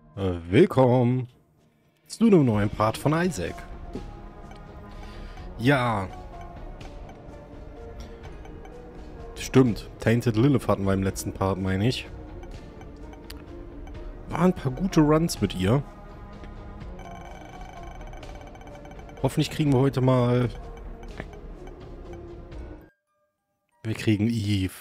Willkommen zu einem neuen Part von Isaac. Ja, stimmt. Tainted Lilith hatten wir im letzten Part, meine ich. Waren ein paar gute Runs mit ihr. Hoffentlich kriegen wir heute mal... Wir kriegen Eve.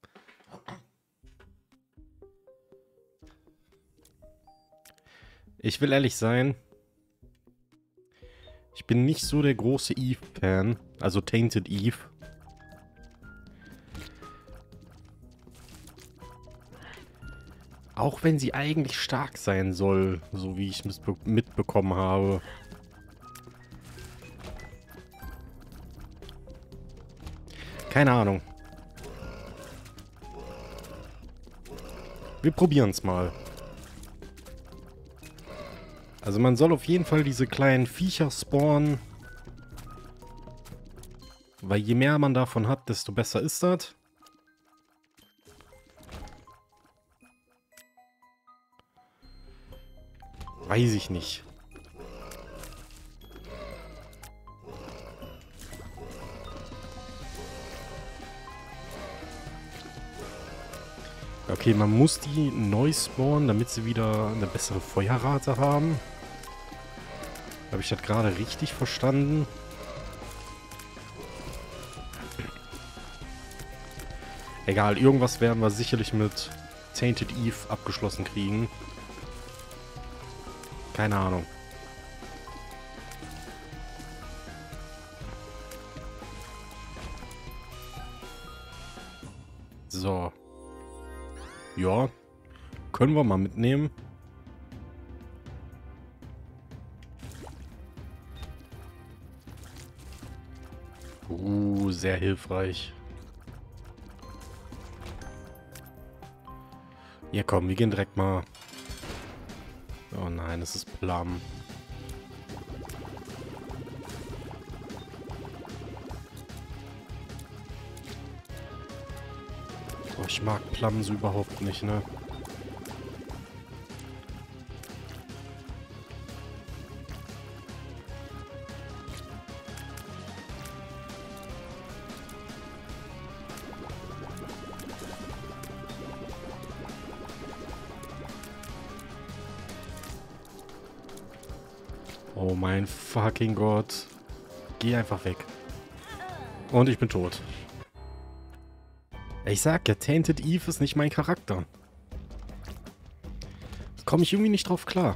Ich will ehrlich sein, ich bin nicht so der große Eve-Fan, also Tainted Eve. Auch wenn sie eigentlich stark sein soll, so wie ich es mitbekommen habe. Keine Ahnung. Wir probieren es mal. Also man soll auf jeden Fall diese kleinen Viecher spawnen. Weil je mehr man davon hat, desto besser ist das. Weiß ich nicht. Okay, man muss die neu spawnen, damit sie wieder eine bessere Feuerrate haben. Habe ich das gerade richtig verstanden? Egal, irgendwas werden wir sicherlich mit Tainted Eve abgeschlossen kriegen. Keine Ahnung. So. Ja. Können wir mal mitnehmen. Sehr hilfreich. Ja komm, wir gehen direkt mal... Oh nein, es ist Plum. Oh, ich mag Plum so überhaupt nicht, ne? Oh mein fucking Gott. Geh einfach weg. Und ich bin tot. Ich sag ja, Tainted Eve ist nicht mein Charakter. Da komme ich irgendwie nicht drauf klar.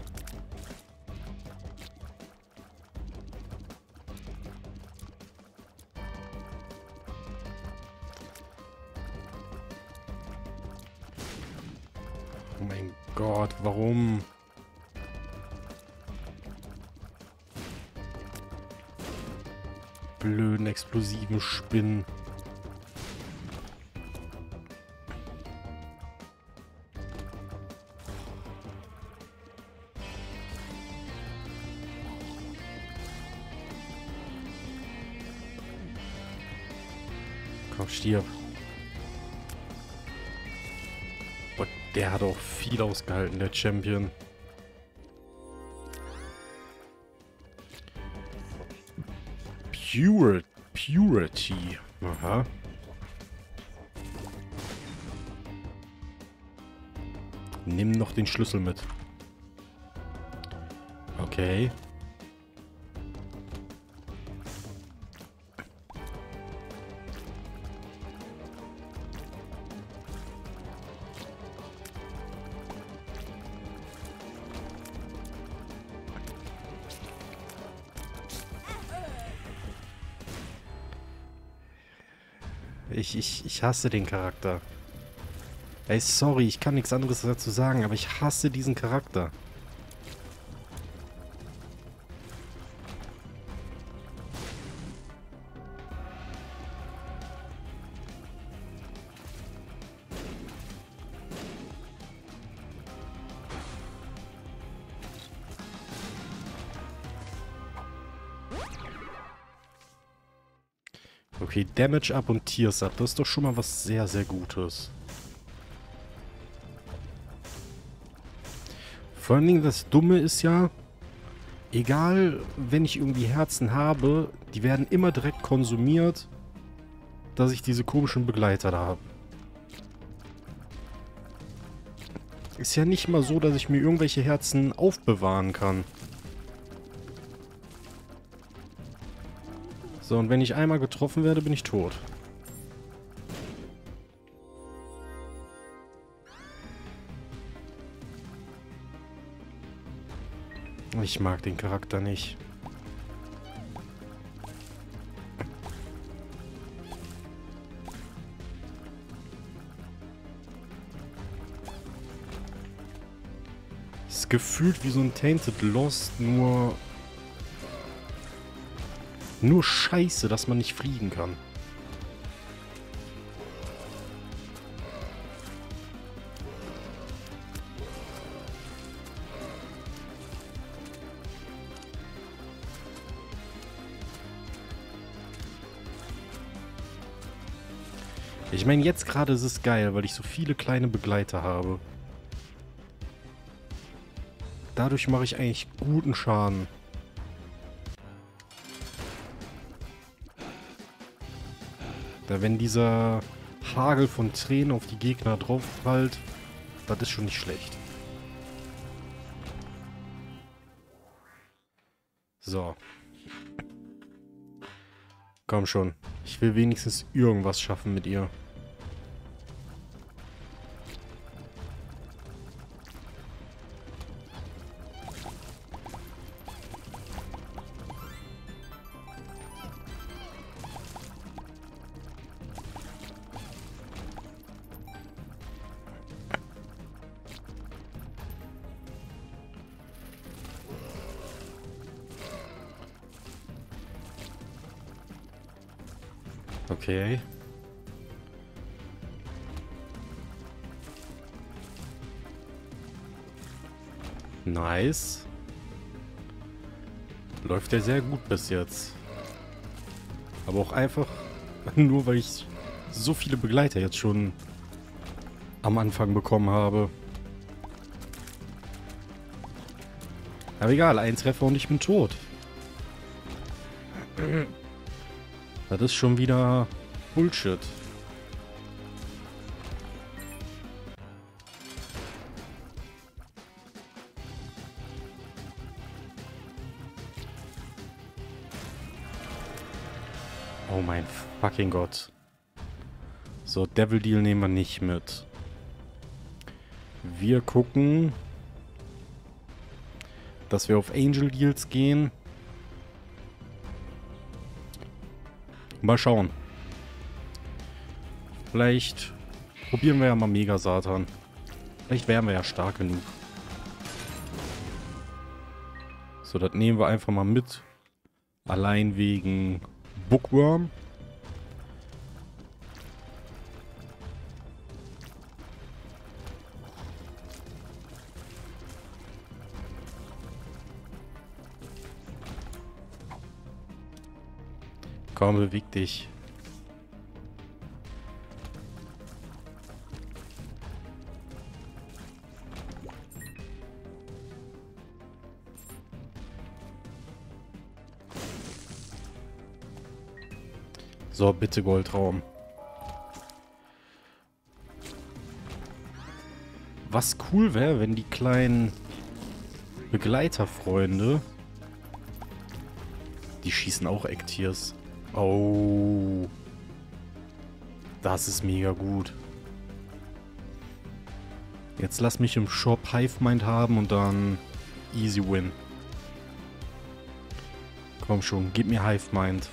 Oh mein Gott, warum? Blöden, explosiven Spinnen. Komm, stirb. Und der hat auch viel ausgehalten, der Champion. Purity. Aha. Nimm noch den Schlüssel mit. Okay. Ich hasse den Charakter. Ey, sorry, ich kann nichts anderes dazu sagen, aber ich hasse diesen Charakter. Okay, Damage up und Tears up. Das ist doch schon mal was sehr, sehr Gutes. Vor allen Dingen das Dumme ist ja, egal, wenn ich irgendwie Herzen habe, die werden immer direkt konsumiert, dass ich diese komischen Begleiter da habe. Ist ja nicht mal so, dass ich mir irgendwelche Herzen aufbewahren kann. So, und wenn ich einmal getroffen werde, bin ich tot. Ich mag den Charakter nicht. Ist gefühlt wie so ein Tainted Lost, nur scheiße, dass man nicht fliegen kann. Ich meine, jetzt gerade ist es geil, weil ich so viele kleine Begleiter habe. Dadurch mache ich eigentlich guten Schaden. Da wenn dieser Hagel von Tränen auf die Gegner drauf prallt, das ist schon nicht schlecht. So. Komm schon. Ich will wenigstens irgendwas schaffen mit ihr. Okay. Nice. Läuft ja sehr gut bis jetzt. Aber auch einfach nur, weil ich so viele Begleiter jetzt schon am Anfang bekommen habe. Aber egal, ein Treffer und ich bin tot. Das ist schon wieder Bullshit. Oh mein fucking Gott. So, Devil Deal nehmen wir nicht mit. Wir gucken, dass wir auf Angel Deals gehen. Mal schauen. Vielleicht probieren wir ja mal Mega Satan. Vielleicht wären wir ja stark genug. So, das nehmen wir einfach mal mit. Allein wegen Bookworm. Komm, beweg dich. So, bitte Goldraum. Was cool wäre, wenn die kleinen Begleiterfreunde... Die schießen auch Ecktiers. Oh. Das ist mega gut. Jetzt lass mich im Shop Hivemind haben und dann easy win. Komm schon, gib mir Hivemind.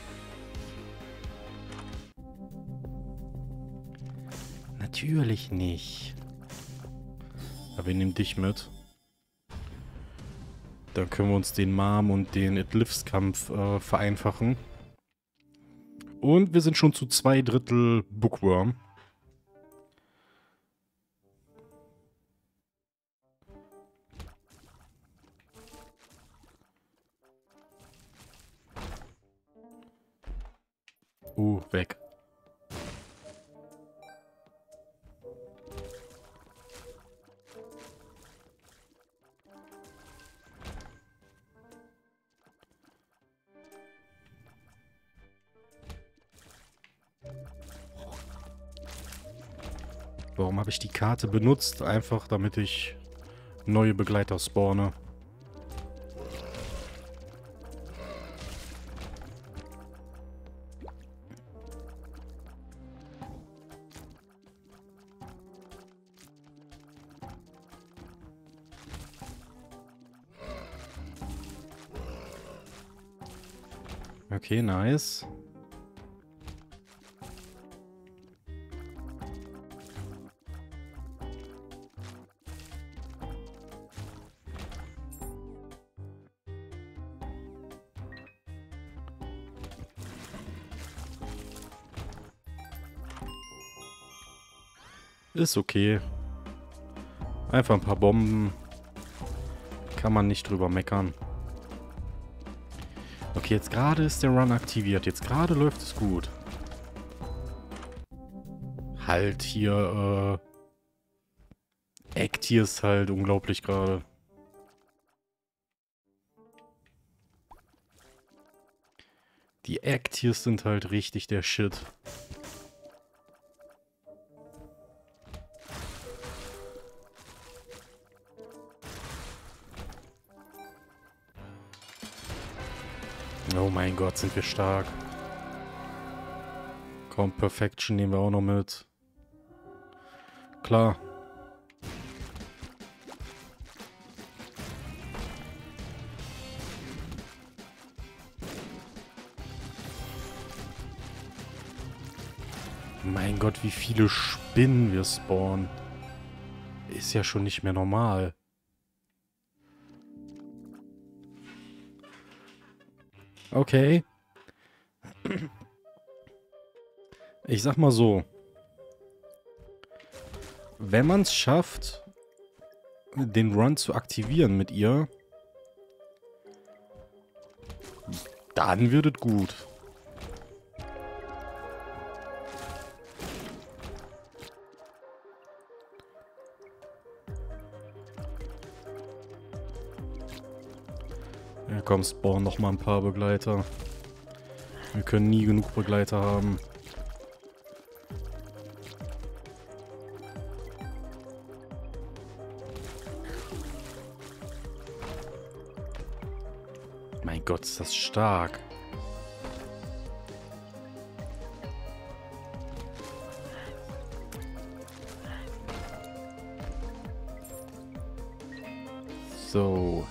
Natürlich nicht. Aber wir nehmen dich mit. Dann können wir uns den Mom und den It Lives Kampf vereinfachen. Und wir sind schon zu 2/3 Bookworm. Weg. Warum habe ich die Karte benutzt? Einfach, damit ich neue Begleiter spawne. Okay, nice. Ist okay. Einfach ein paar Bomben. Kann man nicht drüber meckern. Okay, jetzt gerade ist der Run aktiviert. Jetzt gerade läuft es gut. Halt hier, Act hier ist halt unglaublich gerade. Die Act-Tiers sind halt richtig der Shit. Oh mein Gott, sind wir stark. Komm, Perfection nehmen wir auch noch mit. Klar. Mein Gott, wie viele Spinnen wir spawnen. Ist ja schon nicht mehr normal. Okay. Ich sag mal so. Wenn man es schafft, den Run zu aktivieren mit ihr, dann wird es gut. Ja komm, spawn noch mal ein paar Begleiter. Wir können nie genug Begleiter haben. Mein Gott, ist das stark. So.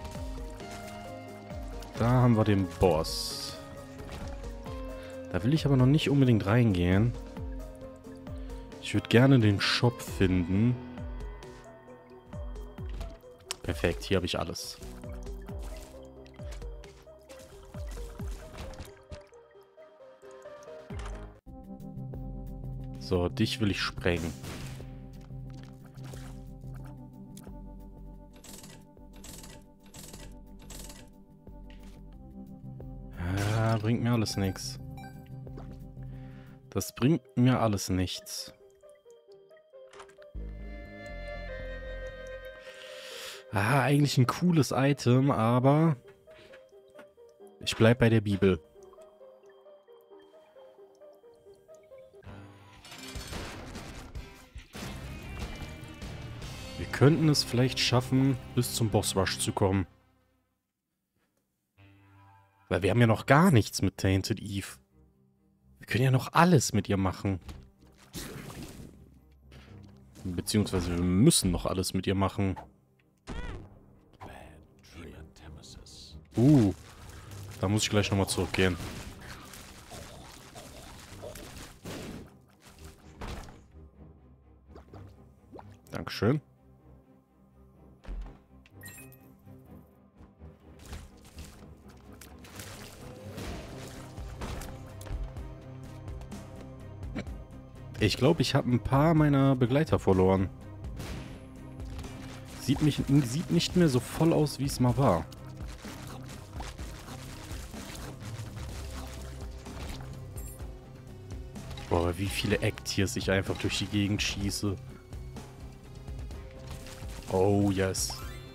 Da haben wir den Boss. Da will ich aber noch nicht unbedingt reingehen. Ich würde gerne den Shop finden. Perfekt, hier habe ich alles. So, dich will ich sprengen. Ja, bringt mir alles nichts. Das bringt mir alles nichts. Ah, eigentlich ein cooles Item, aber ich bleib bei der Bibel. Wir könnten es vielleicht schaffen, bis zum Bossrush zu kommen. Weil wir haben ja noch gar nichts mit Tainted Eve. Wir können ja noch alles mit ihr machen. Beziehungsweise wir müssen noch alles mit ihr machen. Da muss ich gleich nochmal zurückgehen. Dankeschön. Ich glaube, ich habe ein paar meiner Begleiter verloren. Sieht nicht mehr so voll aus, wie es mal war. Boah, wie viele Act-Tiers ich einfach durch die Gegend schieße. Oh, yes.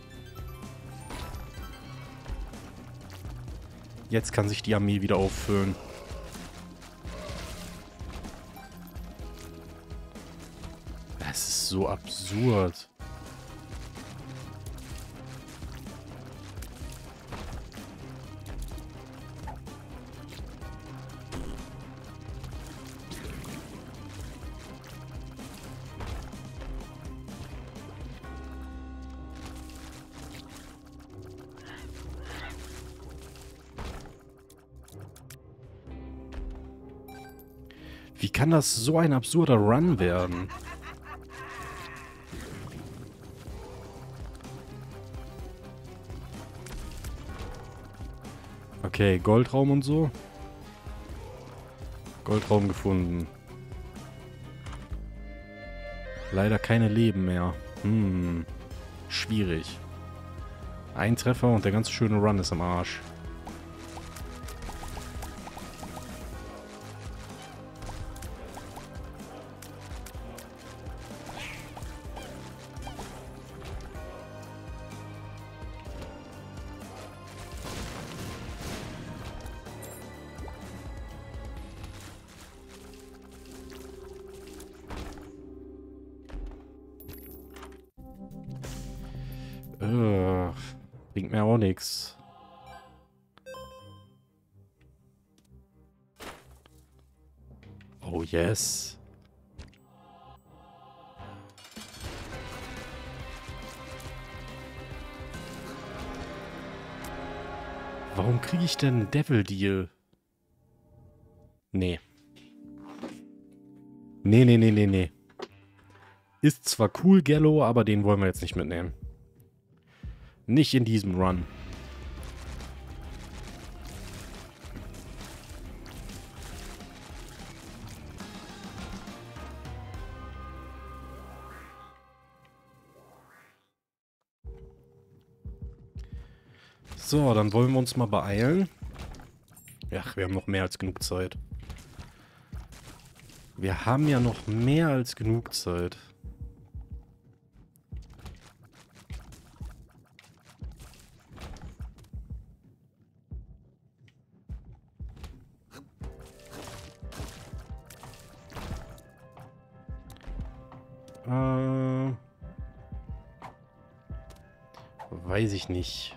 Jetzt kann sich die Armee wieder auffüllen. so absurd. Wie kann das so ein absurder Run werden? Okay, Goldraum und so. Goldraum gefunden. Leider keine Leben mehr. Schwierig. Ein Treffer und der ganze schöne Run ist am Arsch. Bringt mir auch nichts. Oh yes. Warum kriege ich denn Devil Deal? Nee. Nee. Ist zwar cool, Gallo, aber den wollen wir jetzt nicht mitnehmen. Nicht in diesem Run. So, dann wollen wir uns mal beeilen. Ach, wir haben noch mehr als genug Zeit. Wir haben ja noch mehr als genug Zeit. Weiß ich nicht.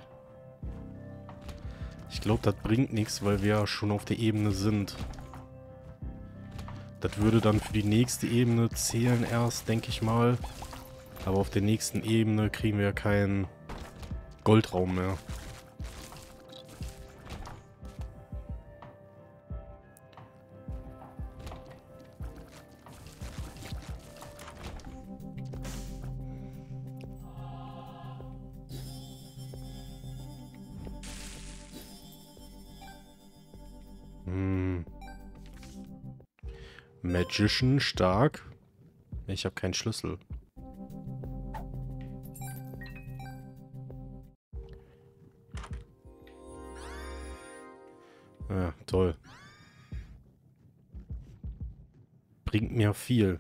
Ich glaube, das bringt nichts, weil wir ja schon auf der Ebene sind. Das würde dann für die nächste Ebene zählen erst, denke ich mal. Aber auf der nächsten Ebene kriegen wir ja keinen Goldraum mehr. Magician, stark. Ich habe keinen Schlüssel. Ja, toll. Bringt mir viel.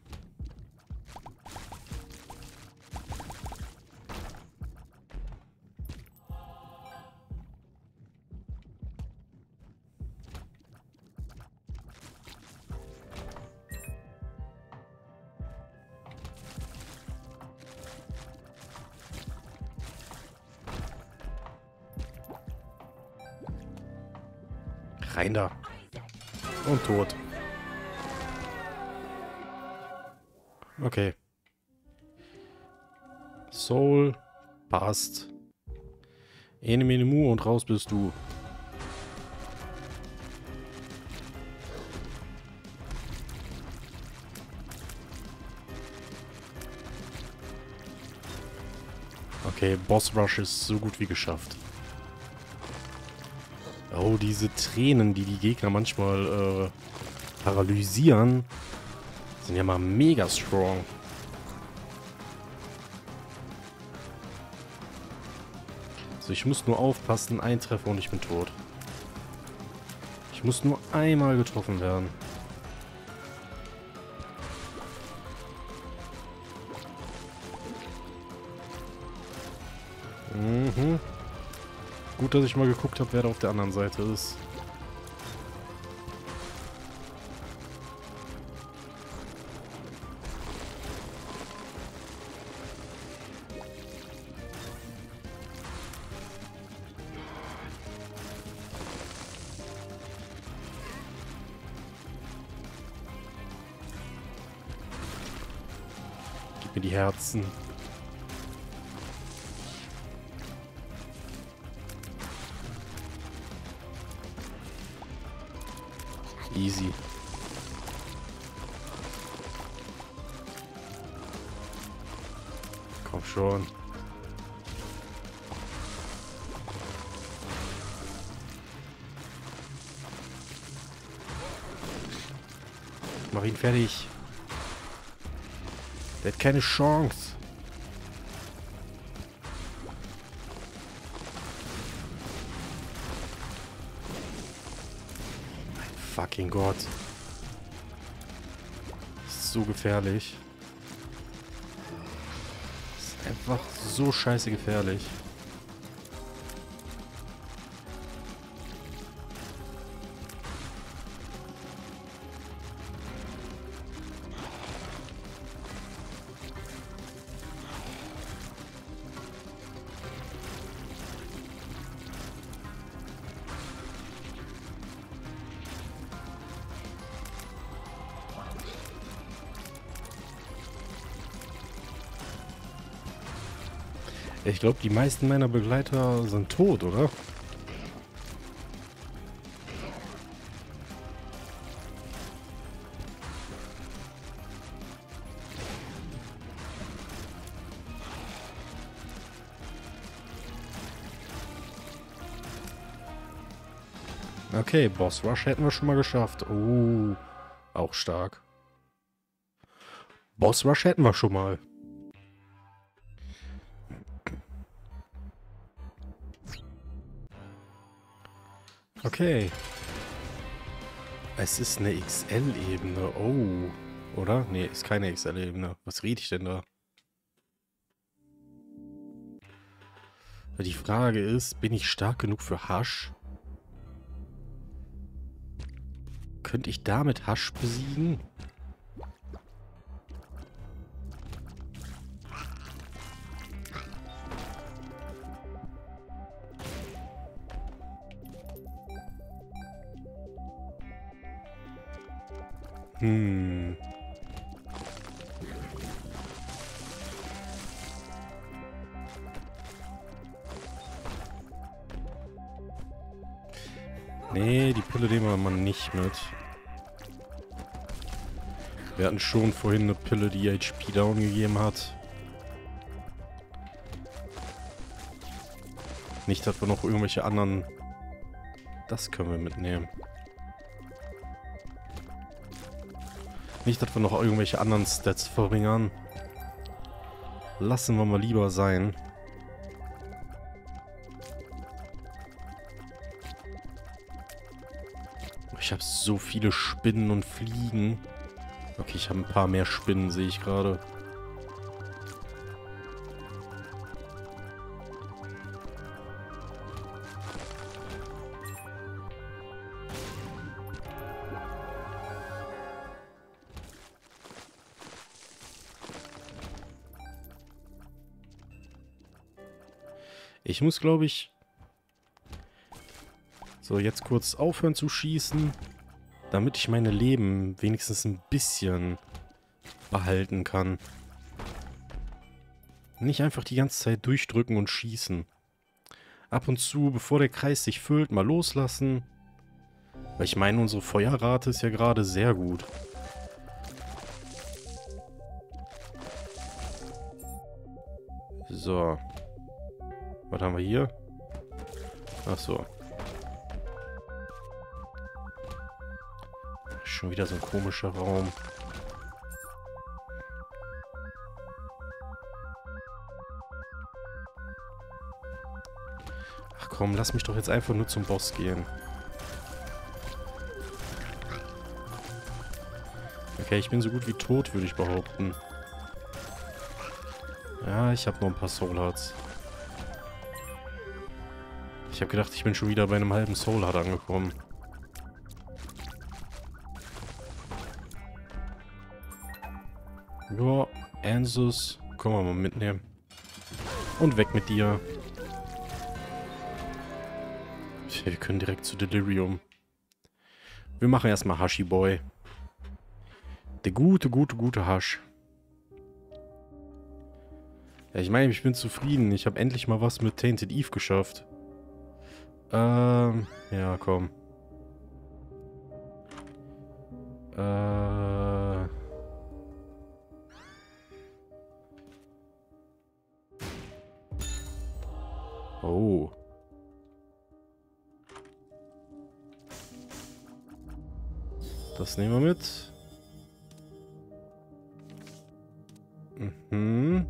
Rein da. Und tot. Okay. Soul. Passt. Ene mene mu und raus bist du. Okay, Boss Rush ist so gut wie geschafft. Oh, diese Tränen, die die Gegner manchmal paralysieren, sind ja mal mega strong. So, ich muss nur aufpassen, ein Treffer und ich bin tot. Ich muss nur einmal getroffen werden. Mhm. Gut, dass ich mal geguckt habe, wer da auf der anderen Seite ist. mir die Herzen. Easy. Komm schon. Mach ihn fertig. Der hat keine Chance. Mein fucking Gott. Das ist so gefährlich. Das ist einfach so scheiße gefährlich. Ich glaube, die meisten meiner Begleiter sind tot, oder? Okay, Boss Rush hätten wir schon mal geschafft. Oh, auch stark. Boss Rush hätten wir schon mal. Okay. Es ist eine XL-Ebene. Oh. Oder? Nee, ist keine XL-Ebene. Was rede ich denn da? Die Frage ist, bin ich stark genug für Hasch? Könnte ich damit Hasch besiegen? Nee, die Pille nehmen wir mal nicht mit. Wir hatten schon vorhin eine Pille, die HP down gegeben hat. Nicht, dass wir noch irgendwelche anderen... Das können wir mitnehmen. Nicht, dass wir noch irgendwelche anderen Stats verringern. Lassen wir mal lieber sein. Ich habe so viele Spinnen und Fliegen. Okay, ich habe ein paar mehr Spinnen, sehe ich gerade. Ich muss, glaube ich... So, jetzt kurz aufhören zu schießen, damit ich meine Leben wenigstens ein bisschen behalten kann. Nicht einfach die ganze Zeit durchdrücken und schießen. Ab und zu, bevor der Kreis sich füllt, mal loslassen. Weil ich meine, unsere Feuerrate ist ja gerade sehr gut. So. Was haben wir hier? Ach so. Schon wieder so ein komischer Raum. Ach komm, lass mich doch jetzt einfach nur zum Boss gehen. Okay, ich bin so gut wie tot, würde ich behaupten. Ja, ich habe noch ein paar Soul Hearts. Ich habe gedacht, ich bin schon wieder bei einem halben Soul Heart angekommen. Ja, Ansus. Können wir mal mitnehmen. Und weg mit dir. Wir können direkt zu Delirium. Wir machen erstmal Hashi Boy. Der gute Hasch. Ja, ich meine, ich bin zufrieden. Ich habe endlich mal was mit Tainted Eve geschafft. Ja, komm. Oh. Das nehmen wir mit. Mhm.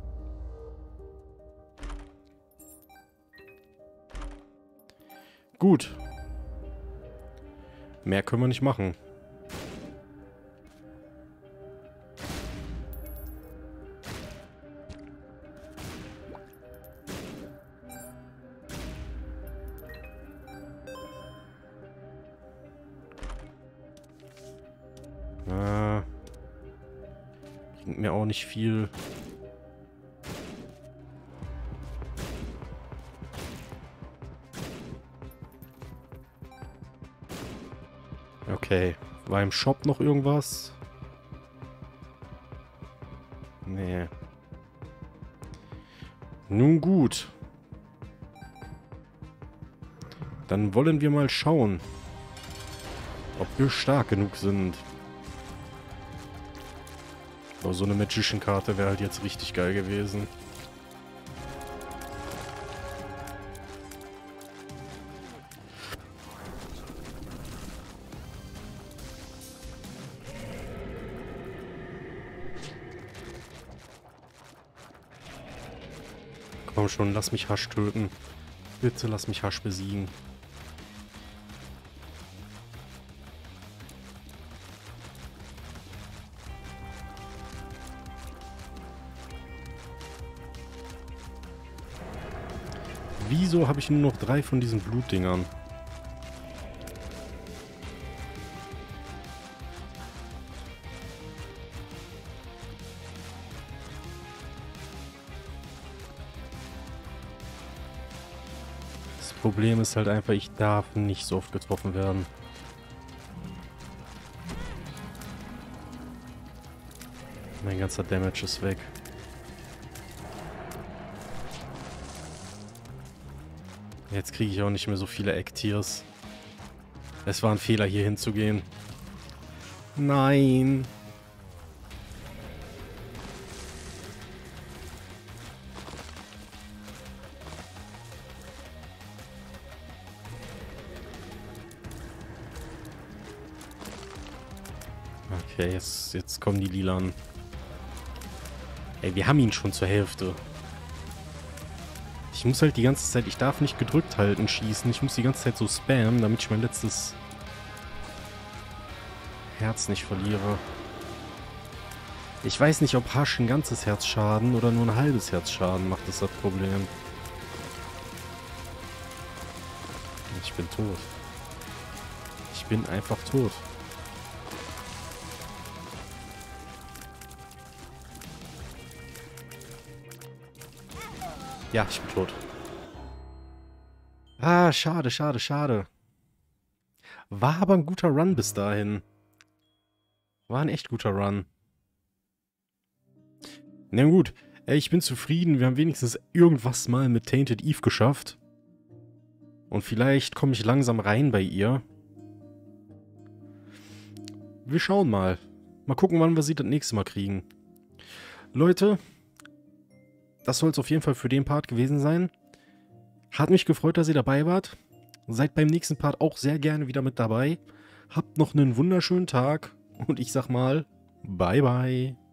Gut. Mehr können wir nicht machen. Bringt mir auch nicht viel. Okay. War im Shop noch irgendwas? Nee. Nun gut. Dann wollen wir mal schauen, ob wir stark genug sind. Aber so eine Magician-Karte wäre halt jetzt richtig geil gewesen. Komm schon, lass mich Hasch töten. Bitte lass mich Hasch besiegen. Wieso habe ich nur noch 3 von diesen Blutdingern? Das Problem ist halt einfach, ich darf nicht so oft getroffen werden. Mein ganzer Damage ist weg. Jetzt kriege ich auch nicht mehr so viele Ecktiers. Es war ein Fehler, hier hinzugehen. Nein. Okay, jetzt kommen die Lilan. Ey, wir haben ihn schon zur Hälfte. Ich muss halt die ganze Zeit, ich darf nicht gedrückt halten, schießen. Ich muss die ganze Zeit so spammen, damit ich mein letztes Herz nicht verliere. Ich weiß nicht, ob Hasch ein ganzes Herz Schaden oder nur ein halbes Herz Schaden macht, ist das Problem. Ich bin tot. Ich bin einfach tot. Ja, ich bin tot. Ah, schade, schade, schade. War aber ein guter Run bis dahin. War ein echt guter Run. Na gut, ich bin zufrieden. Wir haben wenigstens irgendwas mal mit Tainted Eve geschafft. Und vielleicht komme ich langsam rein bei ihr. Wir schauen mal. Mal gucken, wann wir sie das nächste Mal kriegen. Leute, das soll es auf jeden Fall für den Part gewesen sein. Hat mich gefreut, dass ihr dabei wart. Seid beim nächsten Part auch sehr gerne wieder mit dabei. Habt noch einen wunderschönen Tag. Und ich sag mal, bye bye.